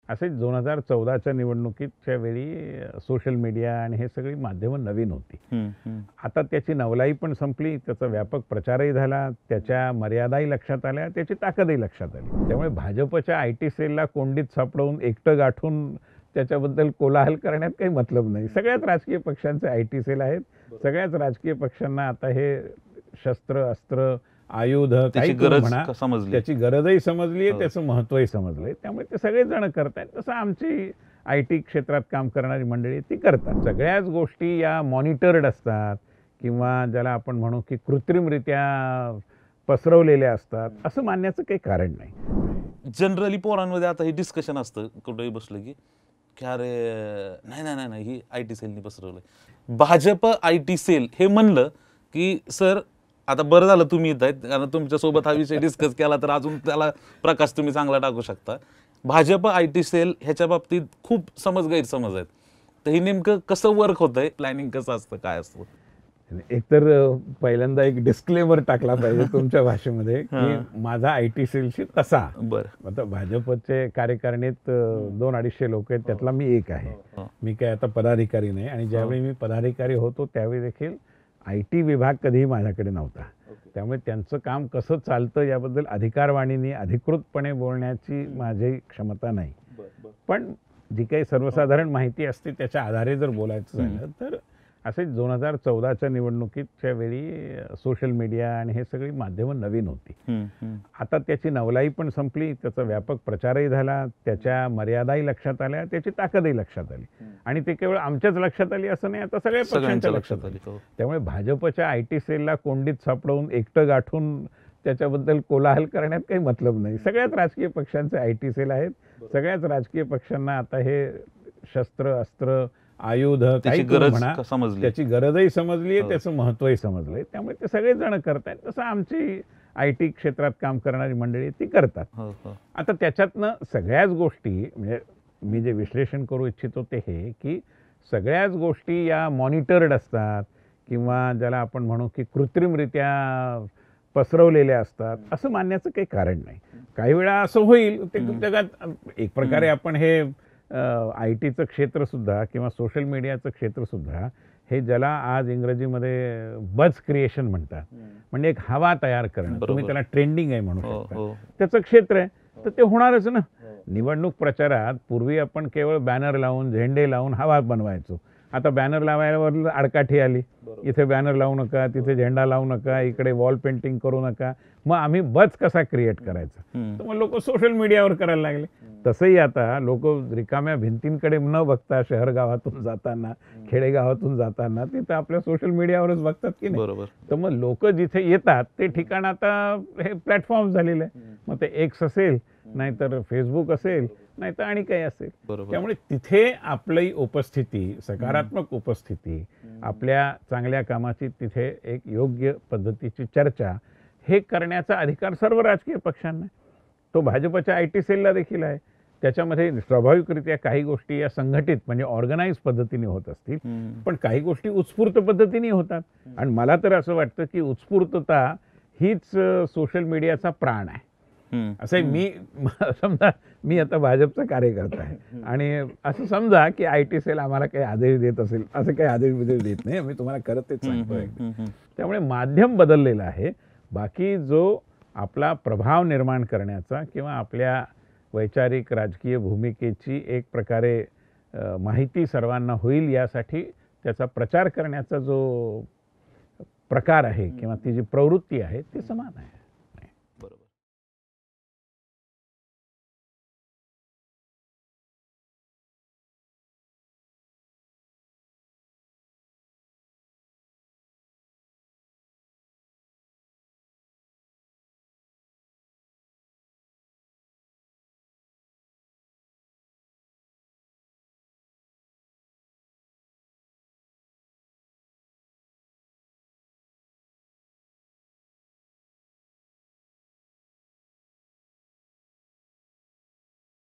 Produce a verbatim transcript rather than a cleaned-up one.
असे दोन हजार चौदाच्या निवडणुकीच्या वेळी सोशल मीडिया आणि हे सगळी माध्यमं नवीन होती. हं, हं. आता त्याची नवलाई पण संपली, त्याचा व्यापक प्रचारही झाला, त्याच्या मर्यादाही लक्षात आल्या, त्याची ताकदही लक्षात आली. त्यामुळे भाजपच्या आय टी सेलला कोंडीत सापडवून एकटं गाठून त्याच्याबद्दल कोलाहल करण्यात काही मतलब नाही. सगळ्याच राजकीय पक्षांचे आय टी सेल आहेत. सगळ्याच राजकीय पक्षांना आता हे शस्त्र, अस्त्र, आयुध त्याची काही गरज म्हणा, क- समजली. त्याची गरजही समजली हो. आहे, त्याचं महत्त्वही समजलंय. त्यामुळे ते सगळेच जण करतायत. तसं आमची आय टी क्षेत्रात काम करणारी मंडळी ती करतात. सगळ्याच गोष्टी या मॉनिटर्ड असतात किंवा ज्याला आपण म्हणू की कृत्रिमरित्या पसरवलेल्या असतात, असं मानण्याचं काही कारण नाही. जनरली पोरांमध्ये आता हे डिस्कशन असतं कुठेही बसलं की की अरे नाही नाही नाही नाही ही आय टी सेलनी पसरवलंय. भाजप आय टी सेल हे म्हणलं की सर आता बरं झालं तुम्ही येत आहेत, कारण तुमच्यासोबत हा विषय डिस्कस केला तर अजून त्याला प्रकाश तुम्ही चांगला टाकू शकता. भाजप आय टी सेल ह्याच्या बाबतीत खूप समज गैरसमज आहेत. तर हे नेमकं कसं वर्क होतंय, प्लॅनिंग कसं असतं, काय असतं? एकतर अ, पहिल्यांदा एक डिस्क्लेमर टाकला पाहिजे तुमच्या भाषेमध्ये की हां. माझा आय टी सेलशी तसा. बरं. आता भाजपचे कार्यकारिणीत अ, दोन अडीचशे लोक आहेत, त्यातला मी एक आहे. हो. मी काय आता पदाधिकारी नाही आणि ज्यावेळी मी पदाधिकारी होतो त्यावेळी देखील आय टी विभाग कधीही माझ्याकडे नव्हता. त्यामुळे त्यांचं काम कसं चालतं याबद्दल अधिकारवाणीने अधिकृतपणे बोलण्याची माझी क्षमता नाही. पण जी काही सर्वसाधारण माहिती असते त्याच्या आधारे जर बोलायचं झालं तर असे दोन हजार चौदाच्या निवडणुकीच्या वेळी सोशल मीडिया आणि हे सगळी माध्यमं नवीन होती. हं, हं. आता त्याची नवलाई पण संपली, त्याचा व्यापक प्रचारही झाला, त्याच्या मर्यादाही लक्षात आल्या, त्याची ताकदही लक्षात आली. आणि ते केवळ आमच्याच लक्षात आली असं नाही, आता सगळ्या सगळ्यांच्या पक्षांच्या लक्षात लक्षात आली. आली. हो. त्यामुळे भाजपच्या आय टी सेलला कोंडीत सापडवून एकटं गाठून त्याच्याबद्दल कोलाहल करण्यात काही मतलब नाही. सगळ्याच राजकीय पक्षांचे आय टी सेल आहेत. सगळ्याच राजकीय पक्षांना आता हे शस्त्र, अस्त्र, आयुध त्याची काही गरज म्हणा, क- समजली. त्याची गरजही समजली आहे, हो. त्याचं महत्त्वही समजलंय. त्यामुळे ते सगळेच जण करतायत. तसं आमची आय टी क्षेत्रात काम करणारी मंडळी ती करतात. हो, हो. आता त्याच्यातनं सगळ्याच गोष्टी म्हणजे मी जे विश्लेषण करू इच्छितो ते हे की सगळ्याच गोष्टी या मॉनिटर्ड असतात किंवा ज्याला आपण म्हणू की कृत्रिमरित्या पसरवलेल्या असतात, असं मानण्याचं काही कारण नाही. काही वेळा असं होईल, ते जगात एक प्रकारे आपण हे आय टीचं क्षेत्रसुद्धा किंवा सोशल मीडियाचं क्षेत्रसुद्धा हे ज्याला आज इंग्रजीमध्ये बज क्रिएशन म्हणतात, म्हणजे एक हवा तयार करणं, तुम्ही बरोबर. त्याला ट्रेंडिंग आहे म्हणू हो, शकता, हो. त्याचं क्षेत्र आहे. तर ते होणारच ना. निवडणूक प्रचारात पूर्वी आपण केवळ बॅनर लावून, झेंडे लावून हवा बनवायचो. आता बॅनर लावायला आडकाठी आली, इथे बॅनर लावू नका, तिथे झेंडा लावू नका, इकडे वॉल पेंटिंग करू नका. मग आम्ही बज कसा क्रिएट करायचा, हं. तर मग लोक सोशल मीडियावर करायला लागले. तसंही आता लोक रिकाम्या भिंतींकडे न बघता शहर गावातून जाताना, खेडेगावातून जाताना तिथं आपल्या सोशल मीडियावरच बघतात की नाही. बरोबर. तर मग लोक जिथे येतात ते ठिकाण आता हे प्लॅटफॉर्म झालेलं आहे. मग ते एक्स असेल, नाहीतर फेसबुक असेल, नाहीतर आणि काही असेल. बरोबर. त्यामुळे तिथे आपली उपस्थिती, सकारात्मक उपस्थिती, आपल्या चांगल्या कामाची तिथे एक योग्य पद्धतीची चर्चा हे करण्याचा अधिकार सर्व राजकीय पक्षांना आहे. तो भाजपच्या आय टी सेलला देखील आहे. त्याच्यामध्ये स्वाभाविकरित्या काही गोष्टी या संघटित म्हणजे ऑर्गनाइज पद्धतीने होत असतील, हं. पण काही गोष्टी उत्स्फूर्त पद्धतीने होतात. आणि मला तर असं वाटतं की उत्स्फूर्तता हीच सोशल मीडियाचा प्राण आहे. हं. असं मी समजा मी आता भाजपचा कार्यकर्ता आहे आणि असं समजा की आय टी सेल आम्हाला काही आदेश देत असेल, असं काही आदेश बिदेश देत नाही, मी तुम्हाला खरं तेच सांगतोय. हं, हं. त्यामुळे माध्यम बदललेलं आहे. बाकी जो आपला प्रभाव निर्माण करण्याचा किंवा आपल्या वैचारिक राजकीय भूमिकेची एक प्रकारे अ, माहिती सर्वांना होईल यासाठी त्याचा प्रचार करण्याचा जो प्रकार आहे किंवा ती जी प्रवृत्ती आहे ती समान आहे.